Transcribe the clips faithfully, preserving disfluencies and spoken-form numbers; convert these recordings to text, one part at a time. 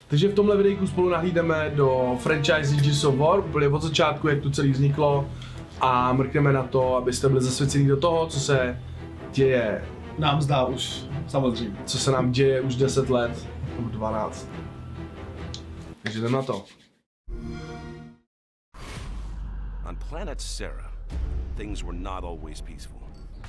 Takže v tomhle videjku spolu nahlídeme do franchise Gears of War, úplně od začátku, jak to celý vzniklo, a mrkneme na to, abyste byli zasvěcení do toho, co se děje. Nám zdá už, samozřejmě. Co se nám děje už deset let, nebo dvanáct. Takže jdeme na to. On planet Sera, things were not always peaceful.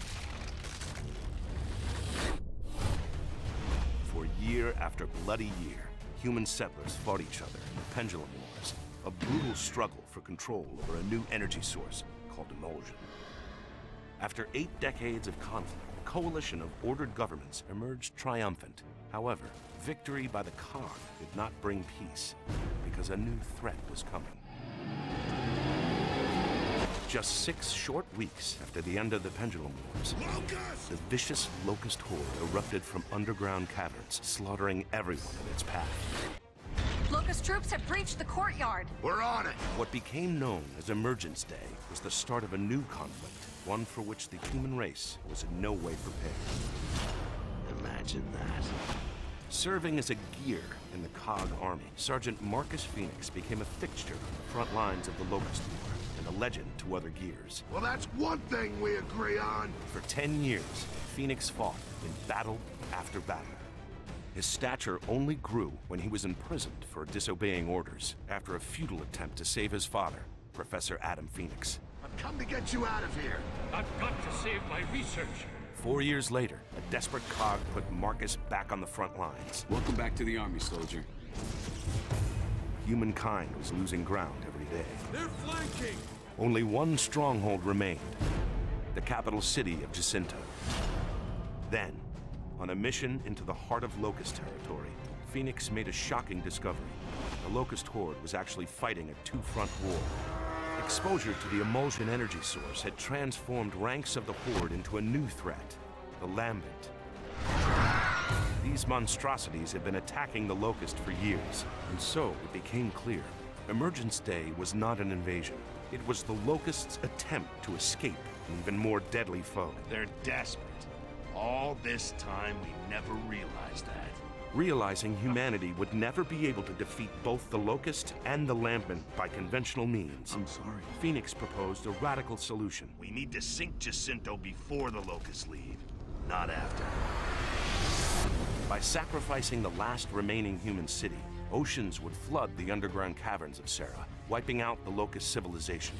For year after bloody year, human settlers fought each other in the Pendulum Wars, a brutal struggle for control over a new energy source called Emulsion. After eight decades of conflict, a coalition of ordered governments emerged triumphant. However, victory by the Cog did not bring peace, because a new threat was coming. Just six short weeks after the end of the Pendulum Wars, Locust! The vicious Locust horde erupted from underground caverns, slaughtering everyone in its path. Locust troops have breached the courtyard. We're on it! What became known as Emergence Day was the start of a new conflict, one for which the human race was in no way prepared. Imagine that. Serving as a gear in the Cog army, Sergeant Marcus Phoenix became a fixture on the front lines of the Locust War, and a legend to other gears. Well, that's one thing we agree on. For ten years, Phoenix fought in battle after battle. His stature only grew when he was imprisoned for disobeying orders after a futile attempt to save his father, Professor Adam Phoenix. I've come to get you out of here. I've got to save my research. Four years later, a desperate Cog put Marcus back on the front lines. Welcome back to the army, soldier. Humankind was losing ground every day. They're flanking! Only one stronghold remained, the capital city of Jacinto. Then, on a mission into the heart of Locust territory, Phoenix made a shocking discovery. The Locust horde was actually fighting a two-front war. Exposure to the Emulsion energy source had transformed ranks of the horde into a new threat, the Lambent. These monstrosities had been attacking the Locust for years, and so it became clear. Emergence Day was not an invasion. It was the Locust's attempt to escape an even more deadly foe. They're desperate. All this time, we never realized that. Realizing humanity would never be able to defeat both the Locust and the Lambent by conventional means, I'm sorry. Phoenix proposed a radical solution. We need to sink Jacinto before the Locusts leave, not after. By sacrificing the last remaining human city, oceans would flood the underground caverns of Sera, wiping out the Locust civilization.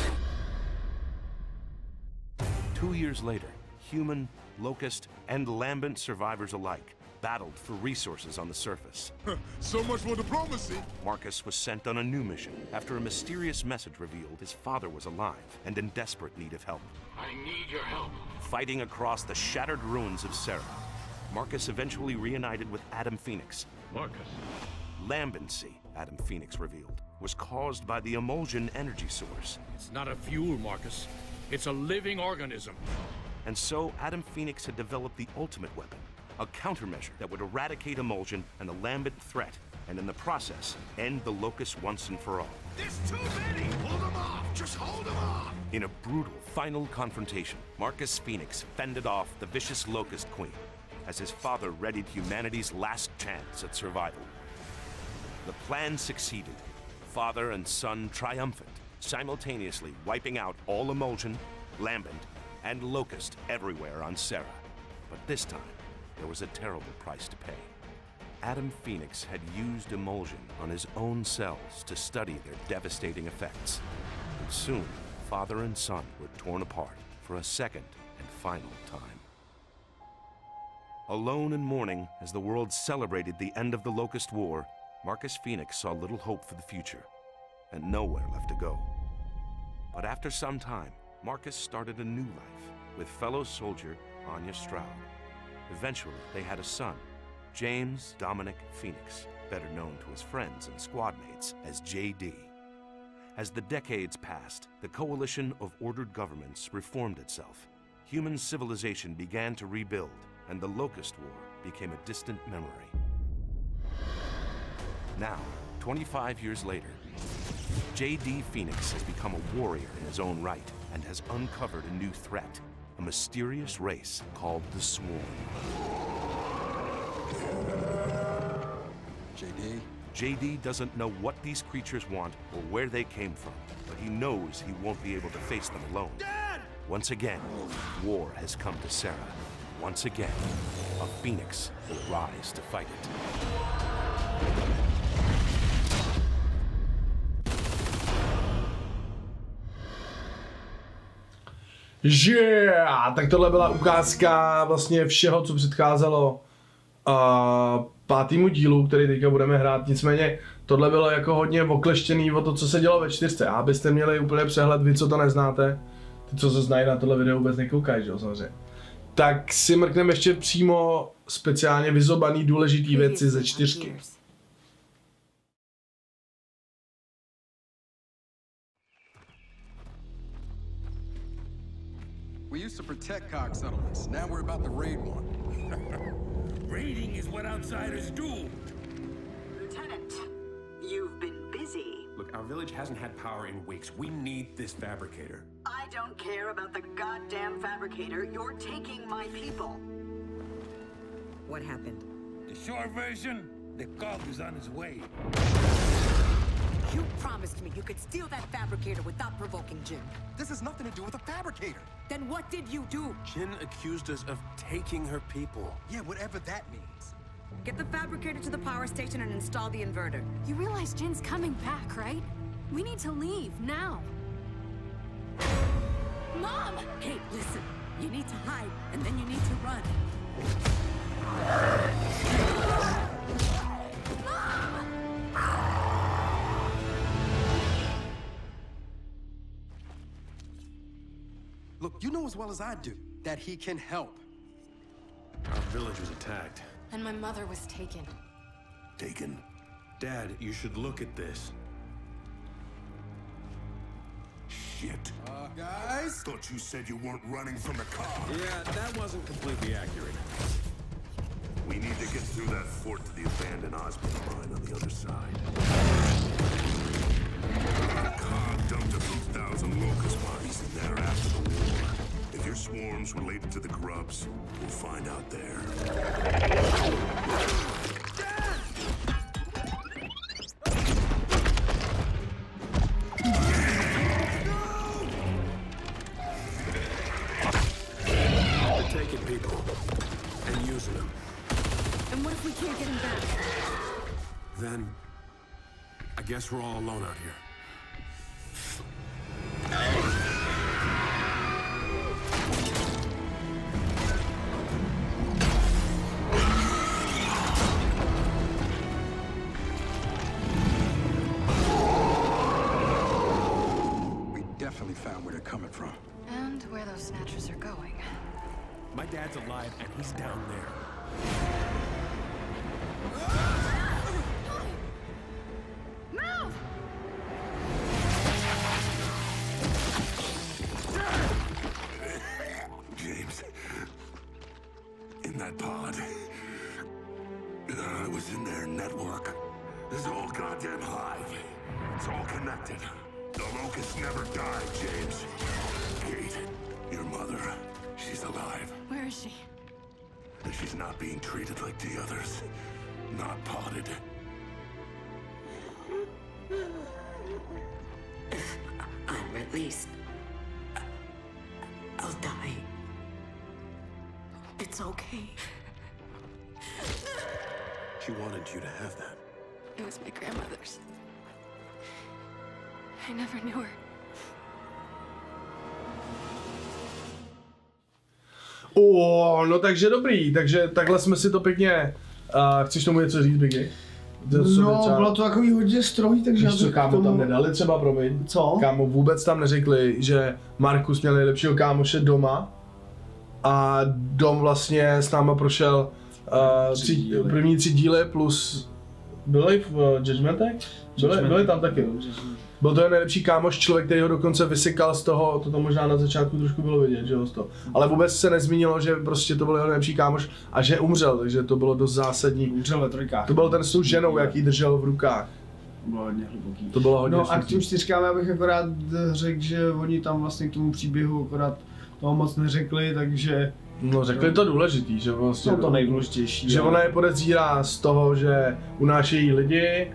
Two years later, human, Locust, and Lambent survivors alike battled for resources on the surface. So much for diplomacy! Marcus was sent on a new mission after a mysterious message revealed his father was alive and in desperate need of help. I need your help. Fighting across the shattered ruins of Sera, Marcus eventually reunited with Adam Phoenix. Marcus. Lambency, Adam Phoenix revealed, was caused by the Emulsion energy source. It's not a fuel, Marcus. It's a living organism. And so Adam Phoenix had developed the ultimate weapon, a countermeasure that would eradicate Emulsion and the Lambent threat, and in the process, end the Locust once and for all. There's too many! Hold them off! Just hold them off! In a brutal final confrontation, Marcus Phoenix fended off the vicious Locust Queen, as his father readied humanity's last chance at survival. The plan succeeded, father and son triumphant, simultaneously wiping out all Emulsion, Lambent, and Locust everywhere on Sera. But this time, there was a terrible price to pay. Adam Phoenix had used Emulsion on his own cells to study their devastating effects. And soon, father and son were torn apart for a second and final time. Alone in mourning as the world celebrated the end of the Locust War, Marcus Phoenix saw little hope for the future, and nowhere left to go. But after some time, Marcus started a new life with fellow soldier Anya Stroud. Eventually, they had a son, James Dominic Phoenix, better known to his friends and squad mates as J D. As the decades passed, the coalition of ordered governments reformed itself. Human civilization began to rebuild, and the Locust War became a distant memory. Now, twenty-five years later, J D Phoenix has become a warrior in his own right and has uncovered a new threat, a mysterious race called the Swarm. J D, J D doesn't know what these creatures want or where they came from, but he knows he won't be able to face them alone. Dad! Once again, war has come to Sarah. Once again, a phoenix will rise to fight it. Yeah! Tak tohle byla ukázka vlastně všeho, co předcházelo uh, pátýmu dílu, který teďka budeme hrát. Nicméně tohle bylo jako hodně okleštěný o to, co se dělo ve čtyřce. A abyste měli úplně přehled, vy, co to neznáte, ty, co se znají na tohle video, vůbec nekoukají, že jo, samozřejmě. Tak si mrkneme ještě přímo speciálně vyzobaný důležitý věci ze čtyřky. We used to protect Cog settlements. Now we're about to raid one. Raiding is what outsiders do. Lieutenant, you've been busy. Look, our village hasn't had power in weeks. We need this fabricator. I don't care about the goddamn fabricator. You're taking my people. What happened? The short version, the Cog is on his way. You promised me you could steal that fabricator without provoking Jin. This has nothing to do with a fabricator. Then what did you do? Jin accused us of taking her people. Yeah, whatever that means. Get the fabricator to the power station and install the inverter. You realize Jin's coming back, right? We need to leave, now. Mom! Hey, listen. You need to hide, and then you need to run. Look, you know as well as I do that he can help. Our village was attacked. And my mother was taken. Taken? Dad, you should look at this. Shit. Uh, guys? Thought you said you weren't running from the Cog. Yeah, that wasn't completely accurate. We need to get through that fort to the abandoned Osmond mine on the other side. The Cog dumped a few thousand locust bodies in there after the war. If your swarm's related to the grubs, we'll find out there. They're taking people and using them. And what if we can't get him back? Then, I guess we're all alone out here. We definitely found where they're coming from. And where those snatchers are going. My dad's alive and he's down there. Move! James, in that pod, I was in their network. This is all goddamn hive. It's all connected. The Locust never died, James. Kate, your mother, she's alive. Where is she? She's not being treated like the others. Not potted. I'm released. I'll die. It's okay. She wanted you to have that. It was my grandmother's. I never knew her. O, no takže dobrý, takže takhle jsme si to pěkně... Uh, chceš tomu něco říct, Biggie? No, třeba... bylo to takový hodně strohý, takže... Víš co, kámo, tomu... tam nedali třeba, promiň. Co? Kámo, vůbec tam neřekli, že Markus měl nejlepšího kámoše doma a Dom vlastně s náma prošel uh, tři tři, první tři díly plus... Byli v uh, Judgmentech? Byli, byli tam taky. Byl to je nejlepší kámoš, člověk, který ho dokonce vysekal z toho, to tam možná na začátku trošku bylo vidět, že jo, z toho. Ale vůbec se nezmínilo, že prostě to byl jeho nejlepší kámoš a že umřel, takže to bylo dost zásadní. Umřel ve trojkách. To byl ten s tou ženou, jaký držel v rukách. To bylo hodně hluboký. To bylo hodně No a k těm čtyřkám já bych akorát řekl, že oni tam vlastně k tomu příběhu akorát toho moc neřekli, takže... No řekli to důležitý, že vlastně... To to nejdůležitější. Že ona je podezírá z toho, že unášejí lidi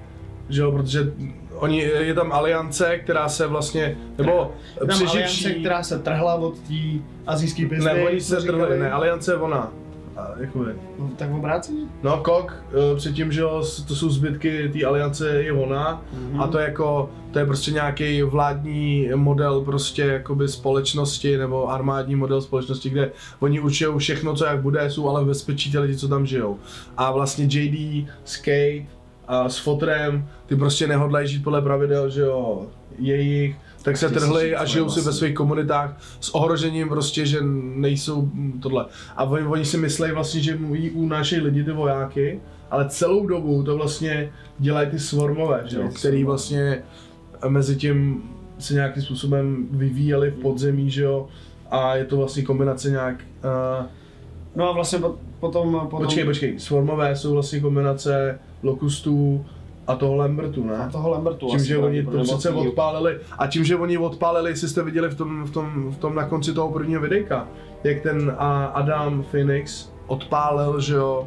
že jo, protože oni, je tam aliance, která se vlastně, nebo je tam přeživší... aliance, která se trhla od té asijské pizdy. Ne, oni se trhli, ne, aliance je ona. A, jakoby. No, tak obráceně? No, Kok, předtím, že jo, to jsou zbytky té aliance, je ona. Mm-hmm. A to je jako, to je prostě nějaký vládní model prostě jakoby společnosti, nebo armádní model společnosti, kde oni učijou všechno, co jak bude, jsou ale v bezpečí ty lidi, co tam žijou. A vlastně J D, Skate a s Fotrem, ty prostě nehodlají žít podle pravidel, že jo, jejich, tak se trhli a žijou si ve svých komunitách s ohrožením prostě, že nejsou tohle. A oni, oni si myslí vlastně, že jí unášejí lidi, ty vojáky, ale celou dobu to vlastně dělají ty swarmové, že jo, který vlastně mezi tím se nějakým způsobem vyvíjeli v podzemí, že jo, a je to vlastně kombinace nějak... Uh... No a vlastně potom... potom... Počkej, počkej, swarmové jsou vlastně kombinace lokustů a toho Lambertu, ne? A toho Lambertu. Tím, že oni to přece odpálili, a tím, že oni odpálili, jestli jste viděli v tom, v tom, v tom na konci toho prvního videjka, jak ten Adam Phoenix odpálil, že jo,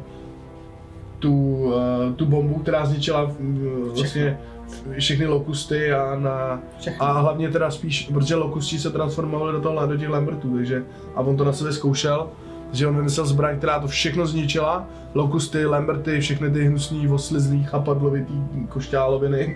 tu, tu bombu, která zničila vlastně všechny lokusty a na, a hlavně teda spíš, protože lokusti se transformovali do toho, do těch Lambertů, takže, a on to na sebe zkoušel, že on vymyslel zbraň, která to všechno zničila, lokusty, Lamberty, všechny ty hnusný, oslizlý, chapadlovitý košťáloviny.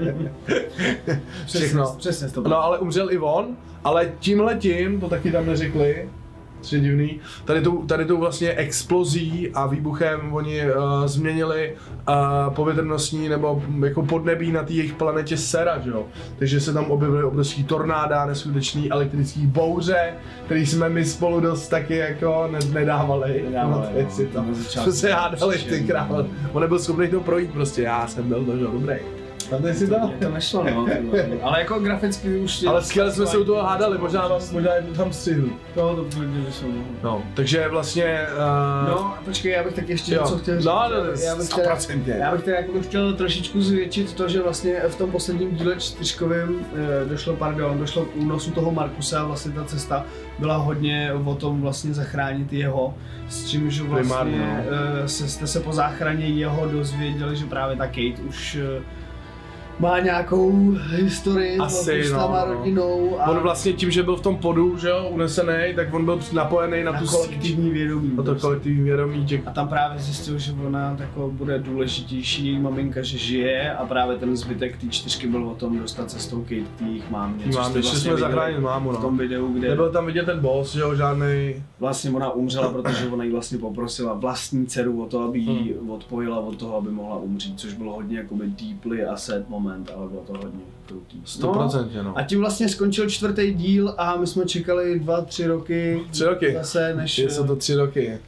Všechno. Přesně, přesně no ale umřel i on, ale tímhletím, to taky tam neřekli, což je divný, tady tou, tady tou vlastně explozí a výbuchem oni uh, změnili uh, povětrnostní nebo jako podnebí na té jejich planetě Sera, že jo. Takže se tam objevily obrovský tornáda, neskutečný elektrický bouře, který jsme my spolu dost taky jako nedávali. Nedávali, no, si tam se hádali ty král. On nebyl schopný to projít prostě, já jsem byl to, že dobrý. A si to? To nešlo, no. Ale jako graficky už... Ale skvěle jsme se u toho hádali, možná vám, možná jednu tam střihnu. To, to klidně vyšlo. No, takže vlastně... Uh... No, počkej, já bych tak ještě jo. něco chtěl říct. No, no, já bych teda, já bych teda jako chtěl trošičku zvětšit to, že vlastně v tom posledním díle čtyřkovém došlo, pardon, došlo k únosu toho Markusa, vlastně ta cesta byla hodně o tom vlastně zachránit jeho, s čímž vlastně uh, se, jste se po záchraně jeho dozvěděli, že právě ta Kate už uh, má nějakou historii asi, s no, no. rodinou. A on vlastně tím, že byl v tom podu, že jo, unesený, tak on byl napojený na, na tu kolektivní vědomí. Na to kolektivní vědomí těch... A tam právě zjistil, že ona tako bude důležitější, její maminka, že žije a právě ten zbytek té čtyřky byl o tom dostat se s tou Kate k jejich mámě. Mám, ještě vlastně jsme zachránit mámu, no. V tom videu, kde... Nebyl tam vidět ten boss, že jo, žádnej... Vlastně ona umřela, protože ona jí vlastně poprosila vlastní dceru o to, aby ji hmm. odpojila od toho, aby mohla umřít, což bylo hodně jakoby deeply a sad moment, ale bylo to hodně krutý. sto procent, no. A tím vlastně skončil čtvrtý díl a my jsme čekali dva, tři roky. Tři roky? Zase, než... Jsou to tři roky.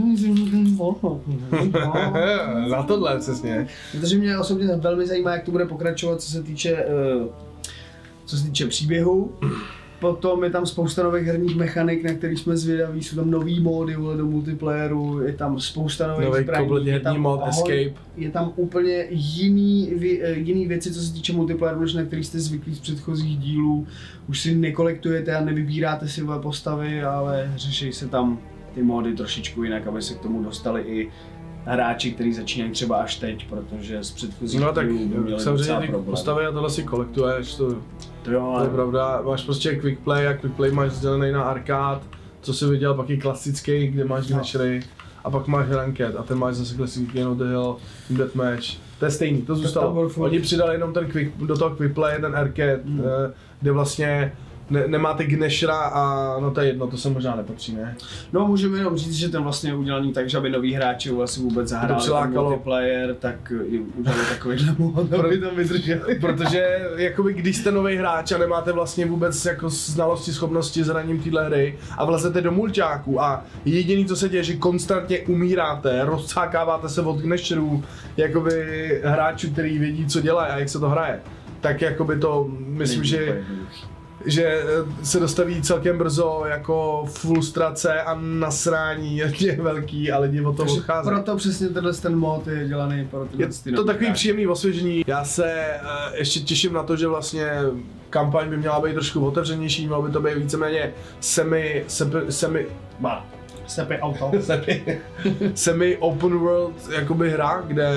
Na tohle přesně. Protože mě osobně velmi zajímá, jak to bude pokračovat, co se týče, uh, co se týče příběhu. Potom je tam spousta nových herních mechanik, na kterých jsme zvědaví, jsou tam nový módy do multiplayeru, je tam spousta nových nový zbraní, kompletně herní mod, Escape. Je tam úplně jiný, jiný věci, co se týče multiplayeru, než na který jste zvyklí z předchozích dílů. Už si nekolektujete a nevybíráte si nové postavy, ale řeší se tam ty módy trošičku jinak, aby se k tomu dostali i hráči, kteří začínají třeba až teď, protože z předchozích no, tak dílů by měli samozřejmě ty postavy a tohle si kolektuješ, to, to, jo, to je pravda. Máš prostě quick play a quick play máš sdělený na arkád, co jsi viděl, pak je klasický, kde máš glitchery, a pak máš ranked a ten máš zase klasický Game of the Hill, Deathmatch. To je stejný, to zůstalo. Oni přidali jenom ten quick, do toho quick play, ten arcade, hmm. kde vlastně Ne, nemáte Gneshra a no to je jedno, to se možná nepatří, ne? No můžeme jenom říct, že ten vlastně je udělaný tak, že aby noví hráči vlastně vůbec zahráli ten multiplayer, tak udělali takovýhle mod, aby tam vydrželi. Protože jakoby když jste nový hráč a nemáte vlastně vůbec jako znalosti, schopnosti zraním téhle hry a vlezete do mulťáku a jediný co se děje, že konstantně umíráte, rozcákáváte se od Gnesherů, jakoby hráčů, který vědí co dělají a jak se to hraje, tak jakoby to myslím, Nejde že že se dostaví celkem brzo jako frustrace a nasrání je velký a lidi od toho odchází. Proto přesně tenhle ten mod je dělaný pro tyhle Je to takový příjemný osvěžení. Já se uh, ještě těším na to, že vlastně kampaň by měla být trošku otevřenější, mělo by to být víceméně semi, semi, semi, Sepi auto. Sepi, semi open world jakoby hra, kde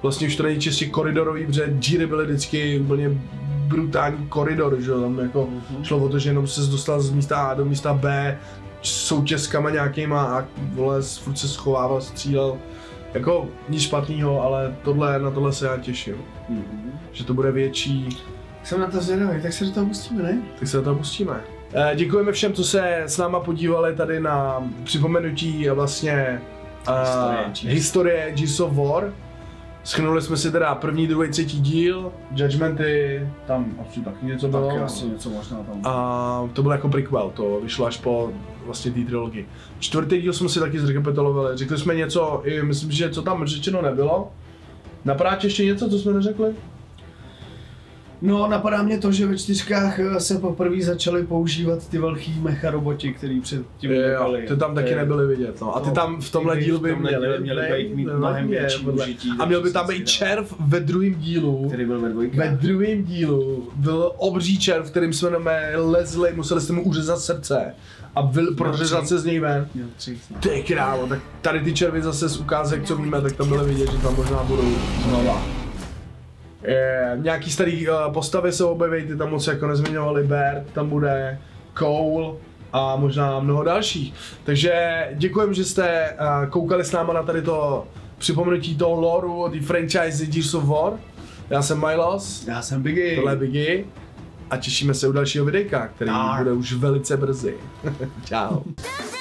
vlastně už to není čistě koridorový, protože díry byly vždycky úplně brutální koridor, že jo, tam jako mm-hmm. šlo o to, že jenom se dostal z místa A do místa B součeskama nějakýma a vole, furt se schovával, střílel. Jako nic špatného, ale tohle, na tohle se já těším. Mm-hmm. Že to bude větší. Jsem na to zvědavý, tak se do toho pustíme, ne? Tak se do toho pustíme. E, děkujeme všem, co se s náma podívali tady na připomenutí vlastně uh, historie Gears of War. Shrnuli jsme si teda první, druhý, třetí díl, Judgmenty, tam asi taky něco bylo. Taky asi něco možná tam. A to byl jako prequel, to vyšlo až po vlastně té trilogii. Čtvrtý díl jsme si taky zrekapitulovali, řekli jsme něco, i myslím, že co tam řečeno nebylo. Napadá tě ještě něco, co jsme neřekli? No, napadá mě to, že ve čtyřkách se poprvé začaly používat ty velký mecharoboti, který předtím nebyly. Ty tam taky je, nebyli vidět, no. A ty tam v tomhle dílu by měli, měli být mít mnohem větší užití. A měl by tam být červ ve druhém dílu. Který byl ve dvojkách. Ve druhém dílu byl obří červ, kterým jsme lezli, museli jsme mu uřezat srdce. A byl, prořezat se z něj ven. Ty krávo, tak tady ty červy zase z ukázek, co víme, tak tam byly vidět, že tam možná budou znova. Je, nějaký starý uh, postavy se objeví, ty tam moc jako nezmiňovali, Bert tam bude, Cole a možná mnoho dalších. Takže děkujem, že jste uh, koukali s náma na tady to připomenutí toho loreu, ty franchise Gears of War. Já jsem Milos. Já jsem Biggie. Tohle je Biggie. A těšíme se u dalšího videjka, který Dar. bude už velice brzy. Čau.